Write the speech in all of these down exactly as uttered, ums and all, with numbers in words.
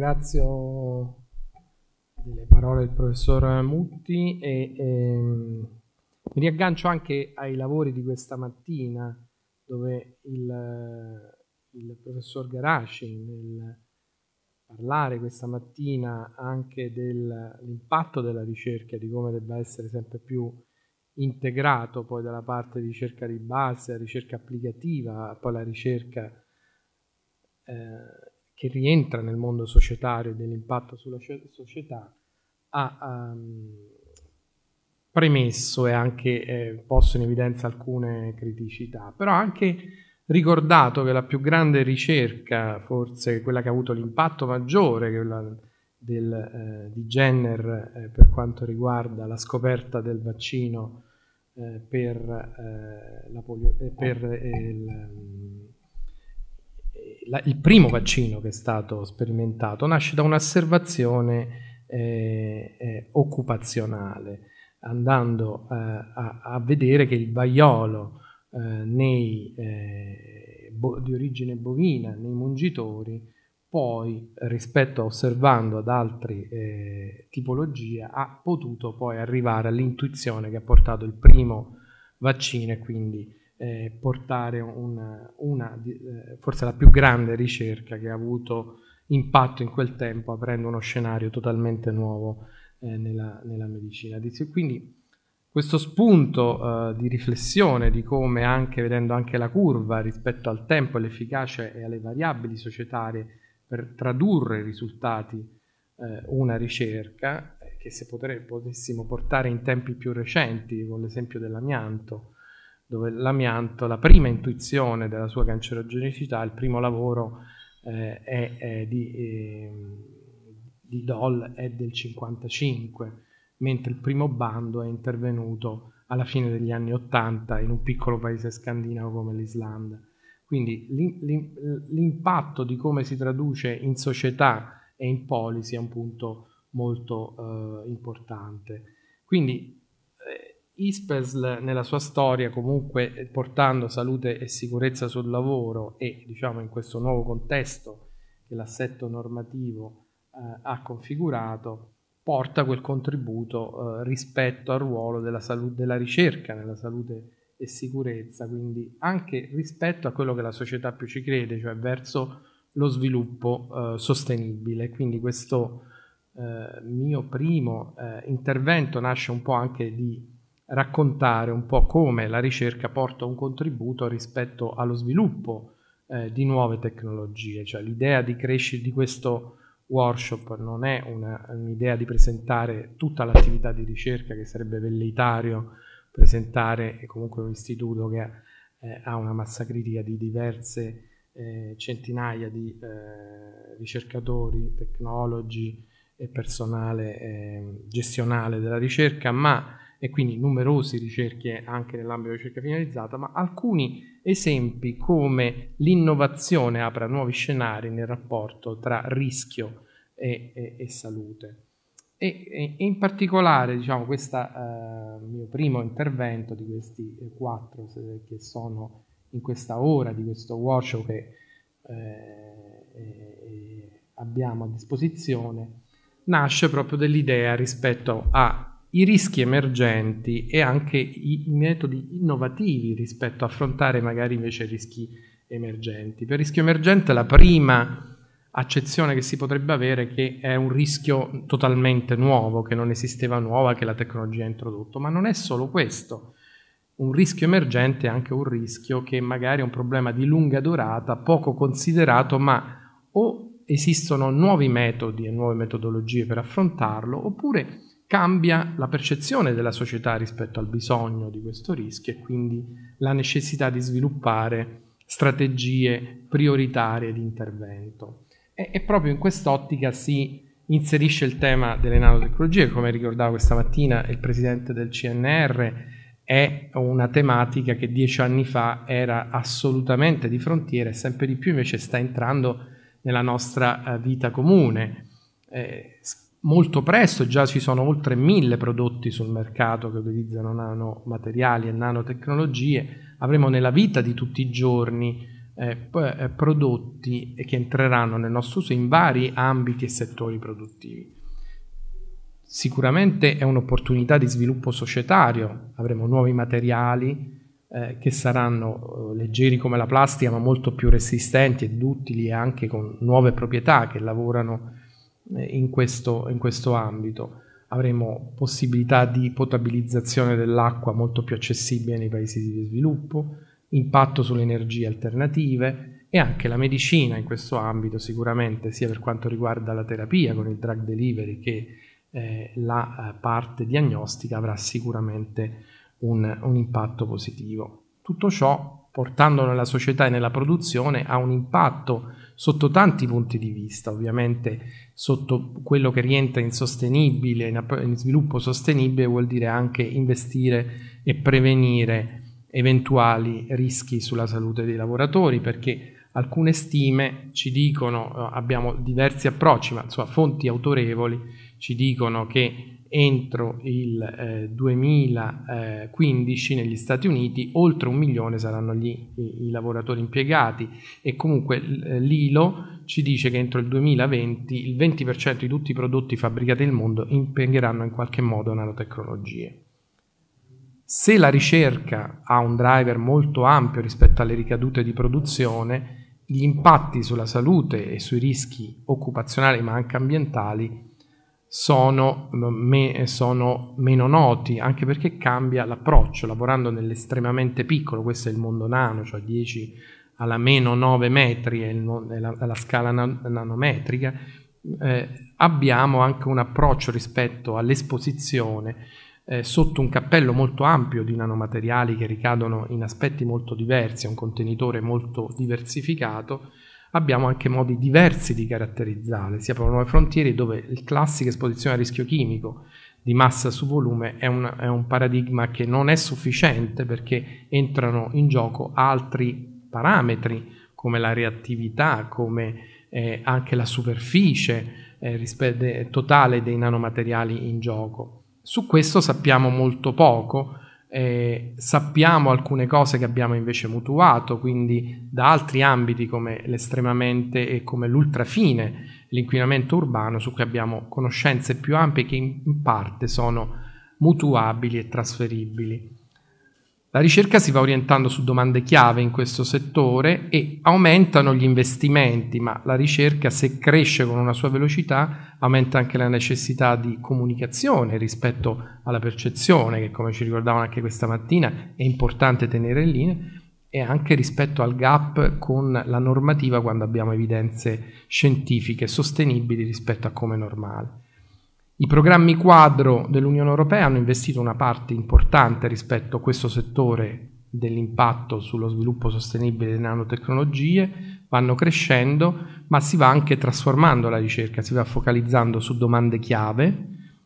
ringrazio delle parole del professor Mutti e ehm, mi riaggancio anche ai lavori di questa mattina, dove il, il professor Garaci, nel parlare questa mattina anche dell'impatto della ricerca, di come debba essere sempre più integrato poi dalla parte di ricerca di base, la ricerca applicativa, poi la ricerca eh, che rientra nel mondo societario e dell'impatto sulla società, ha um, premesso e anche eh, posto in evidenza alcune criticità, però anche ricordato che la più grande ricerca, forse quella che ha avuto l'impatto maggiore, quella del, eh, di Jenner eh, per quanto riguarda la scoperta del vaccino eh, per, eh, la polio, eh, per eh, il, la, il primo vaccino che è stato sperimentato, nasce da un'osservazione eh, eh, occupazionale, andando eh, a, a vedere che il vaiolo eh, nei, eh, bo, di origine bovina nei mungitori, poi rispetto a osservando ad altre eh, tipologie, ha potuto poi arrivare all'intuizione che ha portato il primo vaccino e quindi eh, portare una, una eh, forse la più grande ricerca che ha avuto impatto in quel tempo, aprendo uno scenario totalmente nuovo eh, nella, nella medicina. Quindi questo spunto eh, di riflessione di come, anche vedendo anche la curva rispetto al tempo, all'efficacia e alle variabili societarie per tradurre i risultati eh, una ricerca eh, che se potre, potessimo portare in tempi più recenti, con l'esempio dell'amianto, dove l'amianto, la prima intuizione della sua cancerogenicità, il primo lavoro eh, è, è di, eh, di Doll è del cinquantacinque, mentre il primo bando è intervenuto alla fine degli anni ottanta in un piccolo paese scandinavo come l'Islanda. Quindi l'impatto di come si traduce in società e in policy è un punto molto eh, importante. Quindi eh, ISPESL nella sua storia, comunque portando salute e sicurezza sul lavoro e diciamo in questo nuovo contesto che l'assetto normativo eh, ha configurato, porta quel contributo eh, rispetto al ruolo della, salute, della ricerca nella salute e sicurezza, quindi anche rispetto a quello che la società più ci crede, cioè verso lo sviluppo eh, sostenibile. Quindi questo eh, mio primo eh, intervento nasce un po' anche di raccontare un po' come la ricerca porta un contributo rispetto allo sviluppo eh, di nuove tecnologie, cioè l'idea di crescere di questo workshop non è una, un'idea di presentare tutta l'attività di ricerca, che sarebbe velleitario presentare comunque un istituto che eh, ha una massa critica di diverse eh, centinaia di eh, ricercatori, tecnologi e personale eh, gestionale della ricerca, ma e quindi numerose ricerche anche nell'ambito della ricerca finalizzata, ma alcuni esempi come l'innovazione apre a nuovi scenari nel rapporto tra rischio e, e, e salute. E, e in particolare, diciamo, questo eh, mio primo intervento di questi eh, quattro che sono in questa ora di questo workshop che eh, eh, abbiamo a disposizione, nasce proprio dell'idea rispetto ai rischi emergenti e anche i, i metodi innovativi rispetto a affrontare magari invece rischi emergenti. Per rischio emergente la prima accezione che si potrebbe avere è che è un rischio totalmente nuovo, che non esisteva nuova, che la tecnologia ha introdotto, ma non è solo questo. Un rischio emergente è anche un rischio che magari è un problema di lunga durata, poco considerato, ma o esistono nuovi metodi e nuove metodologie per affrontarlo, oppure cambia la percezione della società rispetto al bisogno di questo rischio e quindi la necessità di sviluppare strategie prioritarie di intervento. E, e proprio in quest'ottica si inserisce il tema delle nanotecnologie, come ricordava questa mattina il presidente del C N R, è una tematica che dieci anni fa era assolutamente di frontiera e sempre di più invece sta entrando nella nostra uh, vita comune. Eh, molto presto già ci sono oltre mille prodotti sul mercato che utilizzano nanomateriali e nanotecnologie. Avremo nella vita di tutti i giorni eh, p- prodotti che entreranno nel nostro uso in vari ambiti e settori produttivi. Sicuramente è un'opportunità di sviluppo societario, avremo nuovi materiali eh, che saranno eh, leggeri come la plastica ma molto più resistenti e duttili e anche con nuove proprietà che lavorano eh, in, questo, in questo ambito. Avremo possibilità di potabilizzazione dell'acqua molto più accessibile nei paesi di sviluppo, impatto sulle energie alternative e anche la medicina in questo ambito sicuramente, sia per quanto riguarda la terapia con il drug delivery che eh, la eh, parte diagnostica, avrà sicuramente un, un impatto positivo. Tutto ciò, portando nella società e nella produzione, ha un impatto sotto tanti punti di vista, ovviamente sotto quello che rientra in sostenibile, in sviluppo sostenibile vuol dire anche investire e prevenire eventuali rischi sulla salute dei lavoratori, perché alcune stime ci dicono, abbiamo diversi approcci, ma insomma fonti autorevoli ci dicono che entro il eh, duemilaquindici negli Stati Uniti oltre un milione saranno gli, i, i lavoratori impiegati e comunque l'I L O ci dice che entro il duemilaventi il venti per cento di tutti i prodotti fabbricati nel mondo impiegheranno in qualche modo nanotecnologie. Se la ricerca ha un driver molto ampio rispetto alle ricadute di produzione, gli impatti sulla salute e sui rischi occupazionali ma anche ambientali sono, me, sono meno noti, anche perché cambia l'approccio, lavorando nell'estremamente piccolo, questo è il mondo nano, cioè dieci alla meno nove metri, è, il, è, la, è la scala nan, nanometrica, eh, abbiamo anche un approccio rispetto all'esposizione eh, sotto un cappello molto ampio di nanomateriali che ricadono in aspetti molto diversi, un contenitore molto diversificato. Abbiamo anche modi diversi di caratterizzare, si aprono nuove frontiere dove la classica esposizione a rischio chimico di massa su volume è un, è un paradigma che non è sufficiente perché entrano in gioco altri parametri come la reattività, come eh, anche la superficie eh, rispetto totale dei nanomateriali in gioco. Su questo sappiamo molto poco. Eh, sappiamo alcune cose che abbiamo invece mutuato, quindi da altri ambiti come l'estremamente e come l'ultrafine, l'inquinamento urbano, su cui abbiamo conoscenze più ampie che in, in parte sono mutuabili e trasferibili. La ricerca si va orientando su domande chiave in questo settore e aumentano gli investimenti, ma la ricerca, se cresce con una sua velocità, aumenta anche la necessità di comunicazione rispetto alla percezione, che come ci ricordavano anche questa mattina è importante tenere in linea, e anche rispetto al gap con la normativa quando abbiamo evidenze scientifiche sostenibili rispetto a come è normale. I programmi quadro dell'Unione Europea hanno investito una parte importante rispetto a questo settore dell'impatto sullo sviluppo sostenibile delle nanotecnologie, vanno crescendo, ma si va anche trasformando la ricerca, si va focalizzando su domande chiave,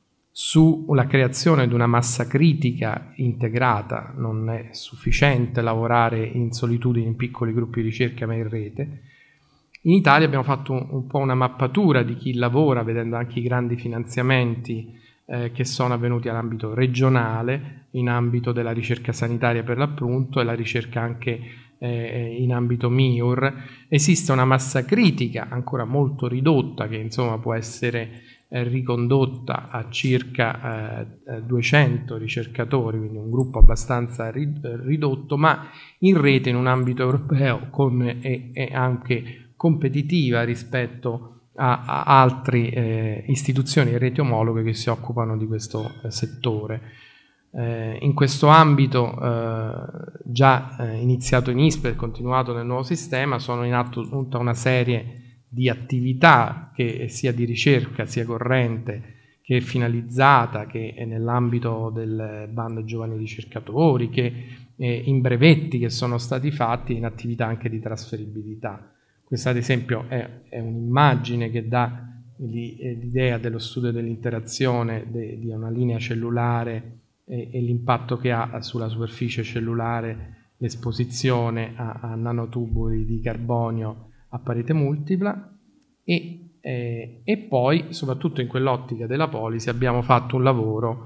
sulla creazione di una massa critica integrata. Non è sufficiente lavorare in solitudine in piccoli gruppi di ricerca ma in rete. In Italia abbiamo fatto un, un po' una mappatura di chi lavora, vedendo anche i grandi finanziamenti eh, che sono avvenuti all'ambito regionale, in ambito della ricerca sanitaria per l'appunto e la ricerca anche eh, in ambito M I U R. Esiste una massa critica ancora molto ridotta che insomma può essere eh, ricondotta a circa eh, duecento ricercatori, quindi un gruppo abbastanza ri, ridotto, ma in rete in un ambito europeo con, e, e anche competitiva rispetto a, a altre eh, istituzioni e reti omologhe che si occupano di questo eh, settore. Eh, in questo ambito, eh, già eh, iniziato in I S P E e continuato nel nuovo sistema, sono in atto tutta una serie di attività che sia di ricerca sia corrente che è finalizzata, che è nell'ambito del bando giovani ricercatori, che eh, in brevetti che sono stati fatti, in attività anche di trasferibilità. Questa ad esempio è, è un'immagine che dà l'idea dello studio dell'interazione de, di una linea cellulare e, e l'impatto che ha sulla superficie cellulare l'esposizione a, a nanotubuli di carbonio a parete multipla e, eh, e poi soprattutto in quell'ottica della policy abbiamo fatto un lavoro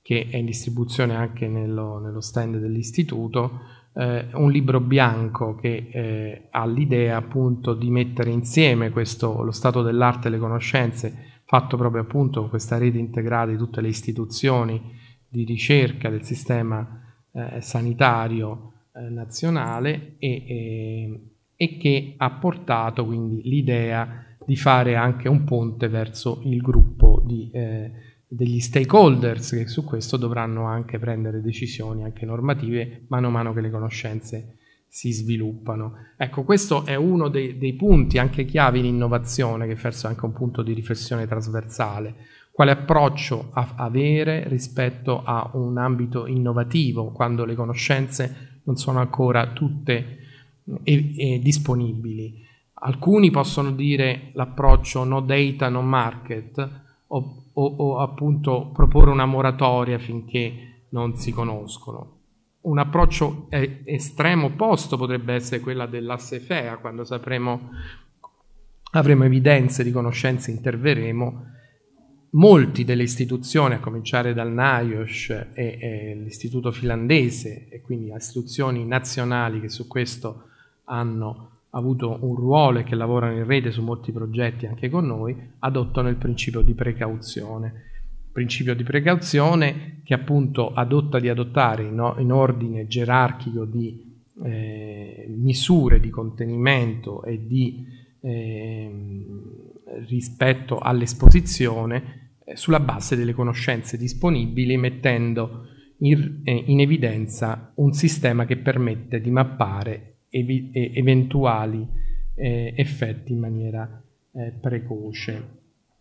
che è in distribuzione anche nello, nello stand dell'istituto, eh, un libro bianco che eh, ha l'idea appunto di mettere insieme questo, lo stato dell'arte e le conoscenze, fatto proprio appunto con questa rete integrata di tutte le istituzioni di ricerca del sistema eh, sanitario eh, nazionale e, e, e che ha portato quindi l'idea di fare anche un ponte verso il gruppo di, eh, degli stakeholders che su questo dovranno anche prendere decisioni anche normative mano a mano che le conoscenze si sviluppano. Ecco, questo è uno dei, dei punti anche chiave in innovazione, che forse è anche un punto di riflessione trasversale. Quale approccio a avere rispetto a un ambito innovativo quando le conoscenze non sono ancora tutte eh, eh, disponibili? Alcuni possono dire l'approccio no data, no market, o, o, o appunto proporre una moratoria finché non si conoscono. Un approccio eh, estremo opposto potrebbe essere quella dell'Assefea, quando sapremo, avremo evidenze di conoscenze, interverremo. Molti delle istituzioni, a cominciare dal NIOSH e, e l'istituto finlandese, e quindi istituzioni nazionali che su questo hanno avuto un ruolo e che lavorano in rete su molti progetti anche con noi, adottano il principio di precauzione. Principio di precauzione che appunto adotta di adottare in, in ordine gerarchico di eh, misure di contenimento e di eh, rispetto all'esposizione eh, sulla base delle conoscenze disponibili, mettendo in, eh, in evidenza un sistema che permette di mappare evi- eventuali eh, effetti in maniera eh, precoce.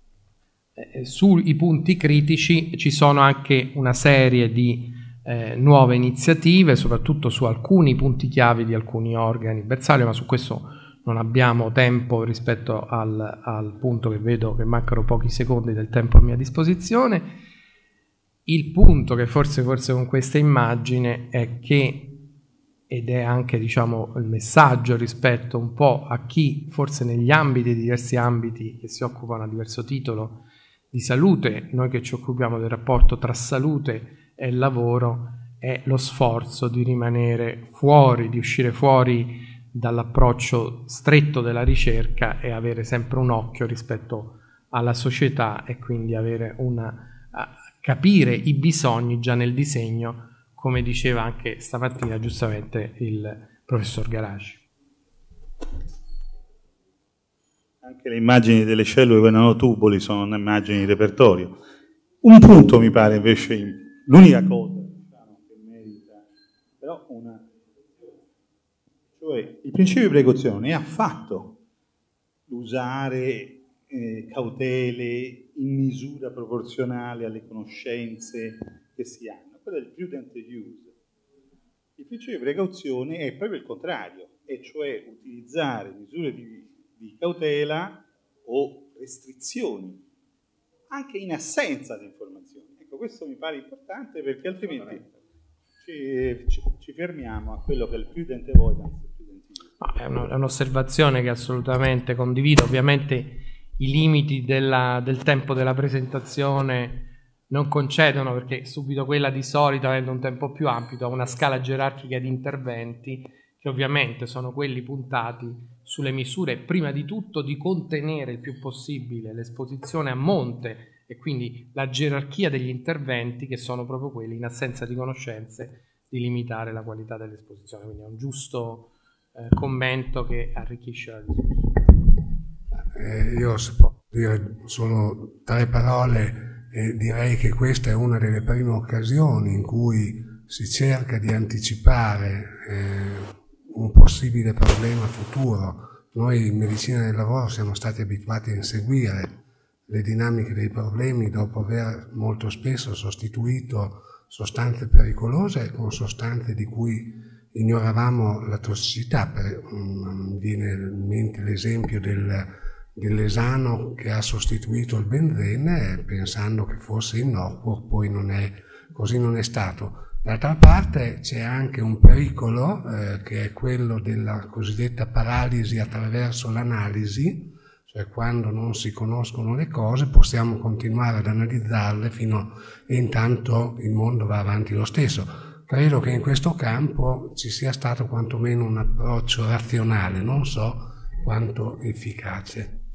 Sui punti critici ci sono anche una serie di eh, nuove iniziative, soprattutto su alcuni punti chiave di alcuni organi bersaglio, ma su questo non abbiamo tempo rispetto al, al punto che vedo che mancano pochi secondi del tempo a mia disposizione. Il punto che forse, forse con questa immagine è che, ed è anche diciamo il messaggio rispetto un po' a chi forse negli ambiti, diversi ambiti che si occupano a diverso titolo di salute, noi che ci occupiamo del rapporto tra salute e lavoro, è lo sforzo di rimanere fuori, di uscire fuori dall'approccio stretto della ricerca e avere sempre un occhio rispetto alla società e quindi avere una, capire i bisogni già nel disegno, come diceva anche stamattina giustamente il professor Garaci. Anche le immagini delle cellule nanotubuli sono immagini di repertorio. Un punto mi pare invece, l'unica cosa diciamo, che merita, però una, cioè il principio di precauzione non è affatto l'usare eh, cautele in misura proporzionale alle conoscenze che si hanno, quello è il prudent use. Il principio di precauzione è proprio il contrario, e cioè utilizzare misure di di cautela o restrizioni, anche in assenza di informazioni. Ecco, questo mi pare importante perché altrimenti ci, ci, ci fermiamo a quello che è il prudent avoidance. No, è, uno, è un'osservazione che assolutamente condivido. Ovviamente i limiti della, del tempo della presentazione non concedono, perché subito quella di solito, avendo un tempo più ampio, ha una scala gerarchica di interventi che ovviamente sono quelli puntati sulle misure, prima di tutto, di contenere il più possibile l'esposizione a monte e quindi la gerarchia degli interventi, che sono proprio quelli, in assenza di conoscenze, di limitare la qualità dell'esposizione. Quindi è un giusto eh, commento che arricchisce la discussione. Eh, io se posso dire solo tre parole, eh, direi che questa è una delle prime occasioni in cui si cerca di anticipare eh, un possibile problema futuro. Noi in medicina del lavoro siamo stati abituati a inseguire le dinamiche dei problemi dopo aver molto spesso sostituito sostanze pericolose con sostanze di cui ignoravamo la tossicità. Per, um, viene in mente l'esempio del, dell'esano che ha sostituito il benzene pensando che fosse innocuo, poi non è, così non è stato. D'altra parte c'è anche un pericolo eh, che è quello della cosiddetta paralisi attraverso l'analisi, cioè quando non si conoscono le cose possiamo continuare ad analizzarle fino e intanto il mondo va avanti lo stesso. Credo che in questo campo ci sia stato quantomeno un approccio razionale, non so quanto efficace.